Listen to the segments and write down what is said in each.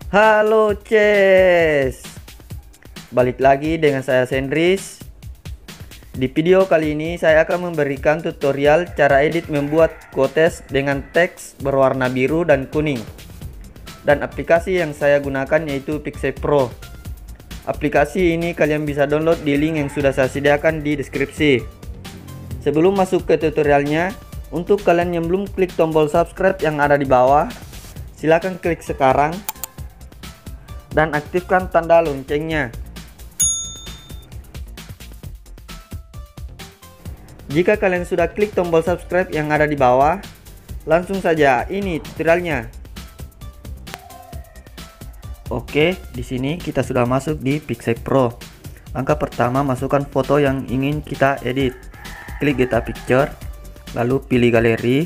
Halo Ces, balik lagi dengan saya Sendris. Di video kali ini saya akan memberikan tutorial cara edit membuat quotes dengan teks berwarna biru dan kuning. Dan aplikasi yang saya gunakan yaitu Pixel Pro. Aplikasi ini kalian bisa download di link yang sudah saya sediakan di deskripsi. Sebelum masuk ke tutorialnya, untuk kalian yang belum klik tombol subscribe yang ada di bawah, silahkan klik sekarang dan aktifkan tanda loncengnya. Jika kalian sudah klik tombol subscribe yang ada di bawah, langsung saja ini tutorialnya. Oke, di sini kita sudah masuk di Pixel Pro. Langkah pertama, masukkan foto yang ingin kita edit. Klik Get a Picture, lalu pilih galeri.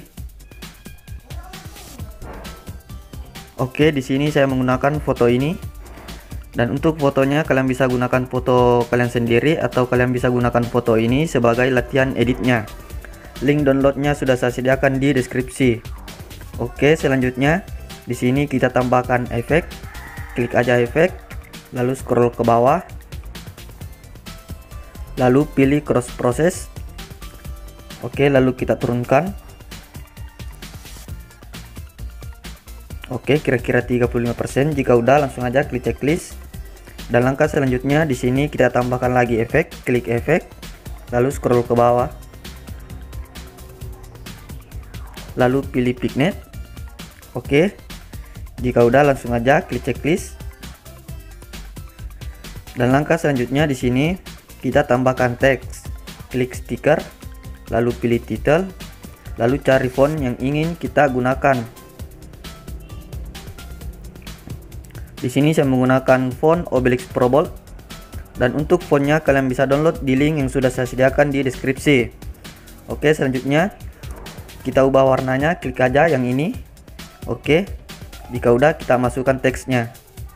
Oke, di sini saya menggunakan foto ini. Dan untuk fotonya kalian bisa gunakan foto kalian sendiri atau kalian bisa gunakan foto ini sebagai latihan editnya. Link downloadnya sudah saya sediakan di deskripsi. Oke, selanjutnya di sini kita tambahkan efek. Klik aja efek, lalu scroll ke bawah, lalu pilih cross process. Oke, lalu kita turunkan. Oke, kira-kira 35%. Jika udah, langsung aja klik checklist. Dan langkah selanjutnya di sini kita tambahkan lagi efek, klik efek, lalu scroll ke bawah. Lalu pilih vignette. Oke. Jika udah, langsung aja klik checklist. Dan langkah selanjutnya di sini kita tambahkan teks. Klik stiker, lalu pilih title, lalu cari font yang ingin kita gunakan. Di sini saya menggunakan font Obelix Pro Bold, dan untuk fontnya kalian bisa download di link yang sudah saya sediakan di deskripsi. Oke, selanjutnya kita ubah warnanya, klik aja yang ini. Oke, jika udah kita masukkan teksnya.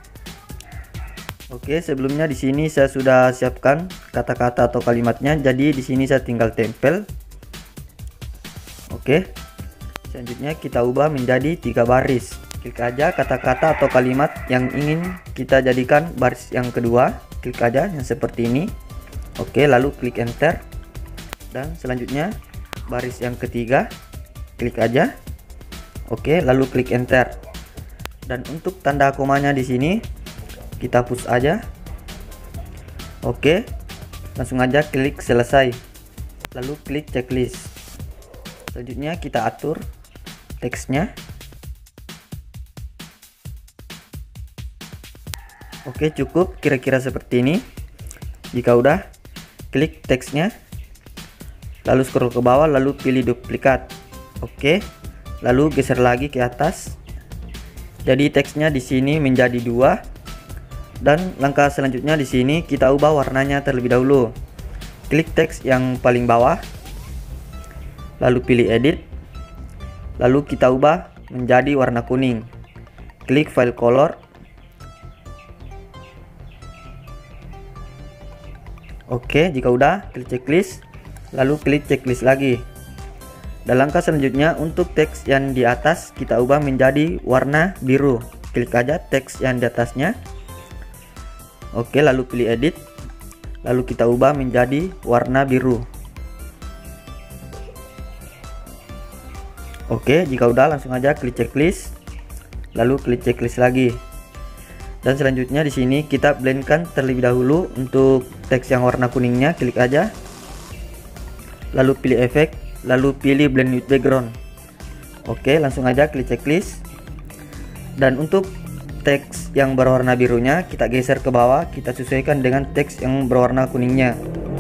Oke, sebelumnya di sini saya sudah siapkan kata-kata atau kalimatnya, jadi di sini saya tinggal tempel. Oke, selanjutnya kita ubah menjadi 3 baris. Klik aja kata-kata atau kalimat yang ingin kita jadikan baris yang kedua, klik aja yang seperti ini. Oke, lalu klik enter. Dan selanjutnya baris yang ketiga, klik aja. Oke, lalu klik enter. Dan untuk tanda komanya di sini kita hapus aja. Oke, langsung aja klik selesai. Lalu klik checklist. Selanjutnya kita atur teksnya. Oke, cukup kira-kira seperti ini. Jika udah, klik teksnya, lalu scroll ke bawah, lalu pilih duplikat. Oke, lalu geser lagi ke atas. Jadi teksnya di sini menjadi 2. Dan langkah selanjutnya di sini kita ubah warnanya terlebih dahulu. Klik teks yang paling bawah, lalu pilih edit, lalu kita ubah menjadi warna kuning. Klik file color. Oke, jika udah, klik checklist, lalu klik checklist lagi. Dan langkah selanjutnya untuk teks yang di atas kita ubah menjadi warna biru. Klik aja teks yang di atasnya. Oke, lalu pilih edit, lalu kita ubah menjadi warna biru. Oke, jika udah, langsung aja klik checklist, lalu klik checklist lagi. Dan selanjutnya di sini kita blendkan terlebih dahulu untuk teks yang warna kuningnya, klik aja. Lalu pilih efek, lalu pilih blend with background. Oke, langsung aja klik checklist. Dan untuk teks yang berwarna birunya kita geser ke bawah, kita sesuaikan dengan teks yang berwarna kuningnya.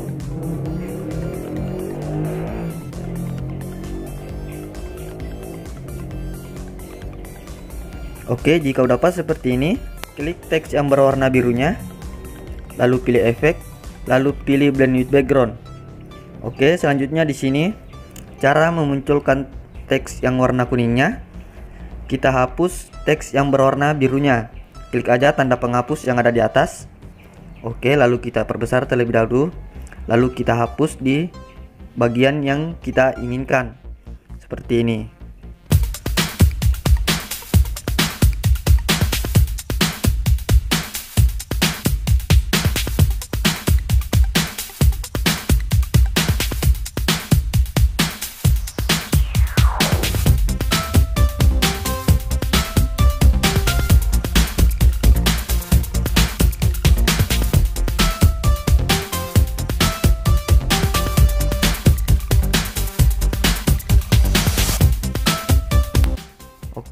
Oke, jika udah pas seperti ini, klik teks yang berwarna birunya, lalu pilih efek, lalu pilih blend with background. Oke, selanjutnya di sini cara memunculkan teks yang warna kuningnya, kita hapus teks yang berwarna birunya. Klik aja tanda penghapus yang ada di atas. Oke, lalu kita perbesar terlebih dahulu, lalu kita hapus di bagian yang kita inginkan seperti ini.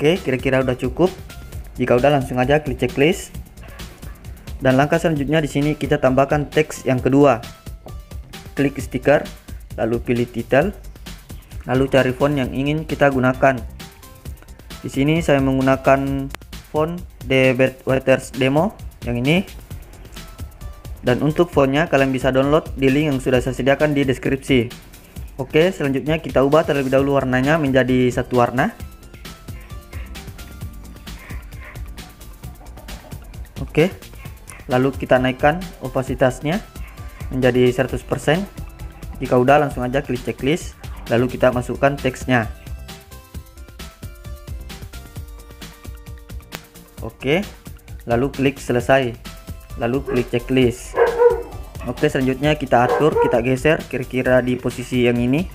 Oke, kira-kira udah cukup. Jika udah, langsung aja klik checklist. Dan langkah selanjutnya di sini kita tambahkan teks yang kedua. Klik stiker, lalu pilih title, lalu cari font yang ingin kita gunakan. Di sini saya menggunakan font The Bedweters Demo yang ini. Dan untuk fontnya kalian bisa download di link yang sudah saya sediakan di deskripsi. Oke, selanjutnya kita ubah terlebih dahulu warnanya menjadi satu warna. Oke, lalu kita naikkan opasitasnya menjadi 100%. Jika udah, langsung aja klik checklist, lalu kita masukkan teksnya. Oke, lalu klik selesai, lalu klik checklist. Oke, selanjutnya kita atur, kita geser kira-kira di posisi yang ini.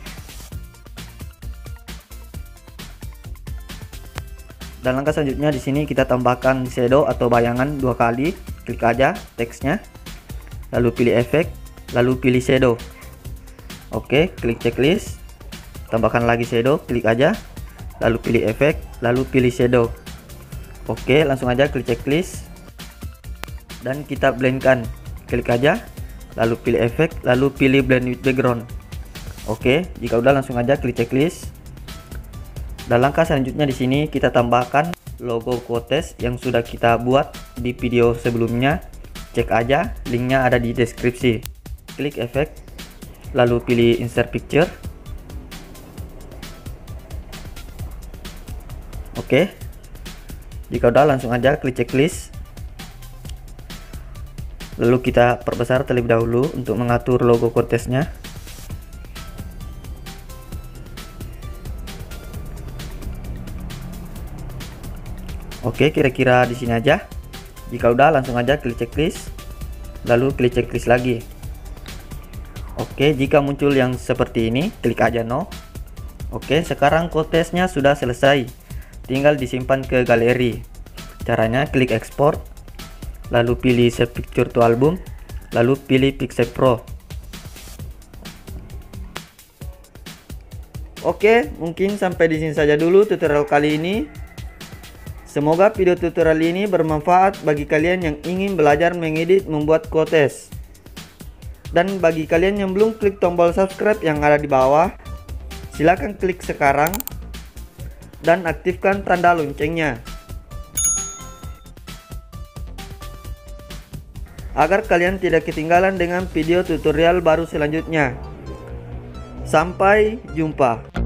Dan langkah selanjutnya di sini kita tambahkan shadow atau bayangan 2 kali. Klik aja teksnya, lalu pilih efek, lalu pilih shadow. Oke, klik checklist, tambahkan lagi shadow, klik aja, lalu pilih efek, lalu pilih shadow. Oke, langsung aja klik checklist dan kita blendkan. Klik aja, lalu pilih efek, lalu pilih blend with background. Oke, jika udah, langsung aja klik checklist. Dan langkah selanjutnya di sini kita tambahkan logo quotes yang sudah kita buat di video sebelumnya. Cek aja, linknya ada di deskripsi. Klik efek, lalu pilih insert picture. Oke, jika udah, langsung aja klik checklist, lalu kita perbesar terlebih dahulu untuk mengatur logo quotesnya. Oke, kira-kira di sini aja. Jika udah, langsung aja klik checklist, lalu klik checklist lagi. Oke, jika muncul yang seperti ini, klik aja no. Oke, sekarang quotesnya sudah selesai, tinggal disimpan ke galeri. Caranya klik export, lalu pilih save picture to album, lalu pilih Pixel Pro. Oke, mungkin sampai di sini saja dulu tutorial kali ini. Semoga video tutorial ini bermanfaat bagi kalian yang ingin belajar mengedit membuat quotes. Dan bagi kalian yang belum klik tombol subscribe yang ada di bawah, silahkan klik sekarang dan aktifkan tanda loncengnya agar kalian tidak ketinggalan dengan video tutorial baru selanjutnya. Sampai jumpa.